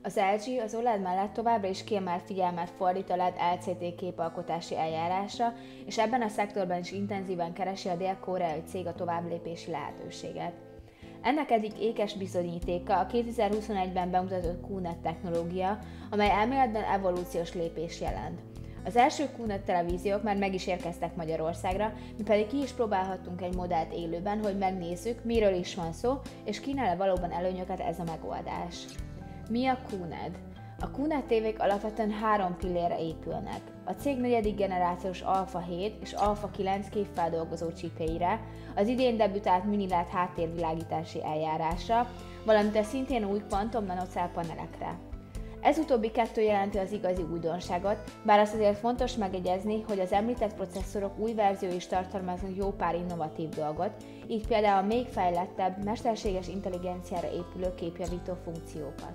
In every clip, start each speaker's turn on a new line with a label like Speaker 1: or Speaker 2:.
Speaker 1: Az LG az OLED mellett továbbra is kiemelt figyelmet fordít a LED LCD képalkotási eljárásra, és ebben a szektorban is intenzíven keresi a dél-koreai cég a továbblépési lehetőséget. Ennek egyik ékes bizonyítéka a 2021-ben bemutatott QNED technológia, amely elméletben evolúciós lépés jelent. Az első QNED televíziók már meg is érkeztek Magyarországra, mi pedig ki is próbálhattunk egy modellt élőben, hogy megnézzük, miről is van szó, és kínál-e valóban előnyöket ez a megoldás. Mi a QNED? A QNED tévék alapvetően 3 pillérre épülnek. A cég negyedik generációs Alpha 7 és Alpha 9 képfeldolgozó csipjeire, az idén debütált mini-LED háttérvilágítási eljárásra, valamint a szintén új Quantum nanocell panelekre. Ez utóbbi kettő jelenti az igazi újdonságot, bár azt azért fontos megjegyezni, hogy az említett processzorok új verziói is tartalmaznak jó pár innovatív dolgot, így például a még fejlettebb, mesterséges intelligenciára épülő képjavító funkciókat.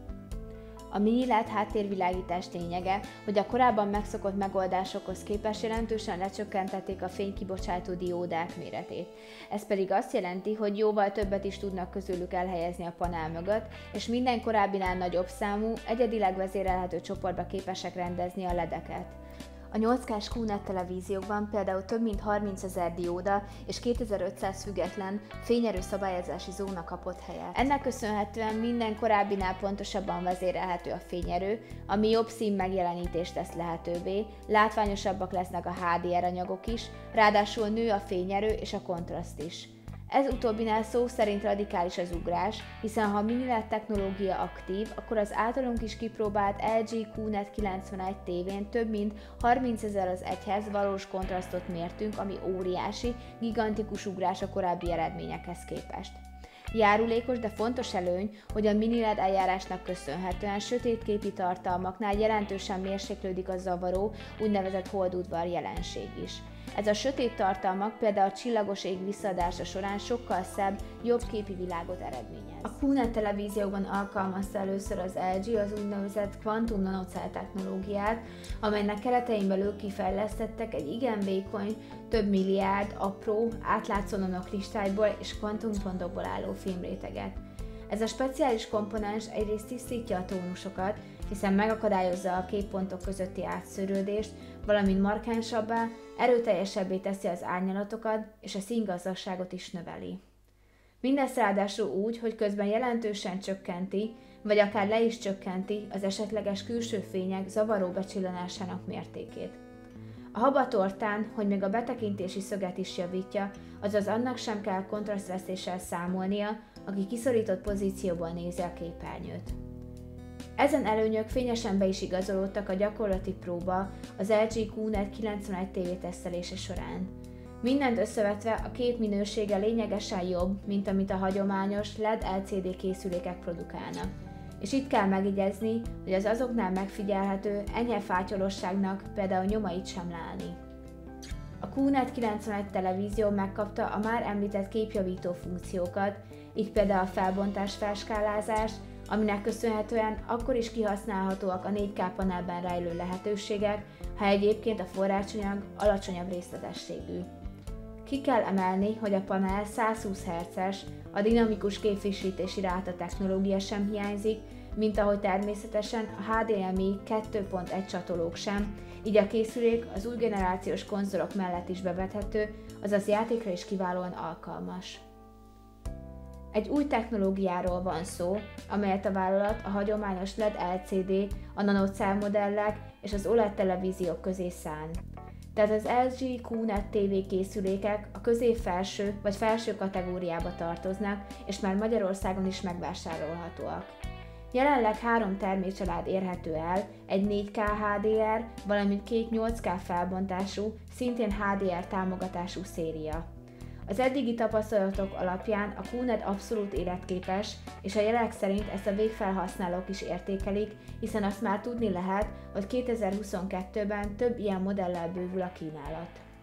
Speaker 1: A mini-LED háttérvilágítás lényege, hogy a korábban megszokott megoldásokhoz képest jelentősen lecsökkentették a fénykibocsátó diódák méretét. Ez pedig azt jelenti, hogy jóval többet is tudnak közülük elhelyezni a panel mögött, és minden korábbinál nagyobb számú, egyedileg vezérelhető csoportba képesek rendezni a LED-eket. A 8K-s QNED televíziókban például több mint 30 000 dióda és 2500 független fényerő szabályozási zóna kapott helyet. Ennek köszönhetően minden korábbinál pontosabban vezérelhető a fényerő, ami jobb szín megjelenítést tesz lehetővé, látványosabbak lesznek a HDR anyagok is, ráadásul nő a fényerő és a kontraszt is. Ez utóbbinál szó szerint radikális az ugrás, hiszen ha a mini-LED technológia aktív, akkor az általunk is kipróbált LG QNED 91 tévén több mint 30 000 az egyhez valós kontrasztot mértünk, ami óriási, gigantikus ugrás a korábbi eredményekhez képest. Járulékos, de fontos előny, hogy a mini-LED eljárásnak köszönhetően sötétképi tartalmaknál jelentősen mérséklődik a zavaró, úgynevezett holdudvar jelenség is. Ez a sötét tartalmak például a csillagos ég visszaadása során sokkal szebb, jobb képi világot eredményez. A QNED televíziókban alkalmazta először az LG az úgynevezett Quantum nanocell technológiát, amelynek keretein belül kifejlesztettek egy igen vékony, több milliárd apró, átlátszó nanokristályból és kvantumpontokból álló filmréteget. Ez a speciális komponens egyrészt tisztítja a tónusokat, hiszen megakadályozza a képpontok közötti átszűrődést, valamint markánsabbá, erőteljesebbé teszi az árnyalatokat, és a színgazdagságot is növeli. Mindezt ráadásul úgy, hogy közben jelentősen csökkenti, vagy akár le is csökkenti az esetleges külső fények zavaró becsillanásának mértékét. A habatortán, hogy még a betekintési szöget is javítja, azaz annak sem kell kontrasztvesztéssel számolnia, aki kiszorított pozícióból nézi a képernyőt. Ezen előnyök fényesen be is igazolódtak a gyakorlati próba az LG QNED 91 TV tesztelése során. Mindent összevetve a kép minősége lényegesen jobb, mint amit a hagyományos LED LCD készülékek produkálnak. És itt kell megjegyezni, hogy az azoknál megfigyelhető enyhe fátyolosságnak például nyomait sem lelni. A QNED 91 televízió megkapta a már említett képjavító funkciókat, így például a felbontás felskálázást, aminek köszönhetően akkor is kihasználhatóak a 4K panelben rejlő lehetőségek, ha egyébként a forrásanyag alacsonyabb részletességű. Ki kell emelni, hogy a panel 120 Hz-es, a dinamikus képfrissítési ráta technológia sem hiányzik, mint ahogy természetesen a HDMI 2.1 csatolók sem, így a készülék az új generációs konzolok mellett is bevethető, azaz játékra is kiválóan alkalmas. Egy új technológiáról van szó, amelyet a vállalat a hagyományos LED LCD, a nanocell modellek és az OLED televíziók közé szán. Tehát az LG QNED TV készülékek a közép-felső vagy felső kategóriába tartoznak, és már Magyarországon is megvásárolhatóak. Jelenleg 3 termékcsalád érhető el, egy 4K HDR, valamint 2 8K felbontású, szintén HDR támogatású széria. Az eddigi tapasztalatok alapján a QNED abszolút életképes, és a jelek szerint ezt a végfelhasználók is értékelik, hiszen azt már tudni lehet, hogy 2022-ben több ilyen modellel bővül a kínálat.